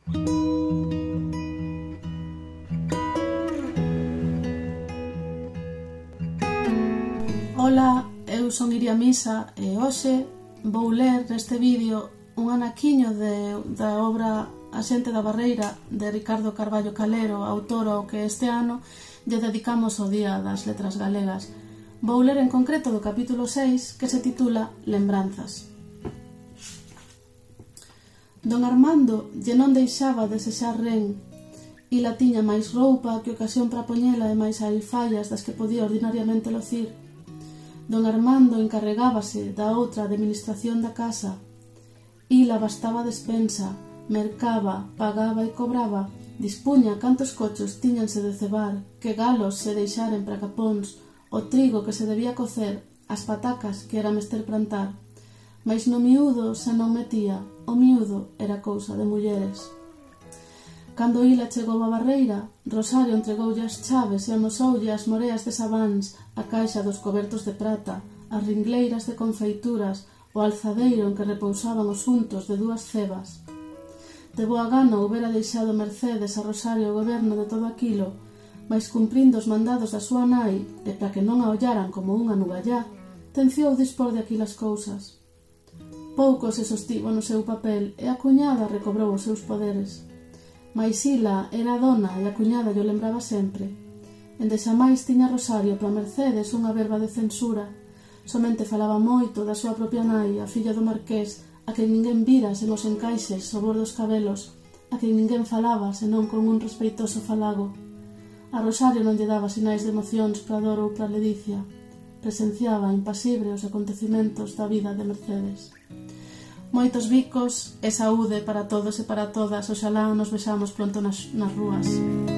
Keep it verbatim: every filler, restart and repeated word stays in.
Ola, eu son Iria Misa e hoxe vou ler neste vídeo un anaquiño de, da obra A xente da Barreira de Ricardo Carballo Calero, autor ao que este ano lle dedicamos o Día das Letras Galegas. Vou ler en concreto do capítulo seis, que se titula Lembranzas. Don Armando lle non deixaba desexar ren. Ila tiña máis roupa que ocasión para poñela e máis alfallas das que podía ordinariamente lucir. Don Armando encarregábase da outra administración da casa. Ila bastaba despensa, mercaba, pagaba e cobraba, dispuña cantos cochos tiñanse de cebar, que galos se deixaren para capóns, o trigo que se debía cocer, as patacas que era mester plantar. Mais no miúdo se non metía, o miúdo era cousa de mulleres. Cando Ila chegou á Barreira, Rosario entregoulle as chaves e amosoulle as moreas de sabáns, a caixa dos cobertos de prata, as ringleiras de confeituras, o alzadeiro en que repousaban os untos de dúas cebas. De boa gana houbera deixado Mercedes a Rosario o goberno de todo aquilo, mais cumprindo os mandados da súa nai, e para que non a ollaran como unha nugallá, tenciou dispor de aquilas cousas. Pouco se sostivo no seu papel e a cuñada recobrou os seus poderes. Mais Ila era a dona e a cuñada llo lembraba sempre. Ende xa máis tiña Rosario para Mercedes unha verba de censura. Somente falaba moito da súa propia nai, a filla do marqués, a quen ninguén vira sen os encaixes sobre dos cabelos, a quen ninguén falaba senón con un respeitoso falago. A Rosario non lle daba sinais de emocións para dor ou para ledicia. Presenciaba impasible os acontecimentos da vida de Mercedes. Moitos bicos e saúde para todos e para todas. Oxalá nos vexamos pronto nas, nas rúas.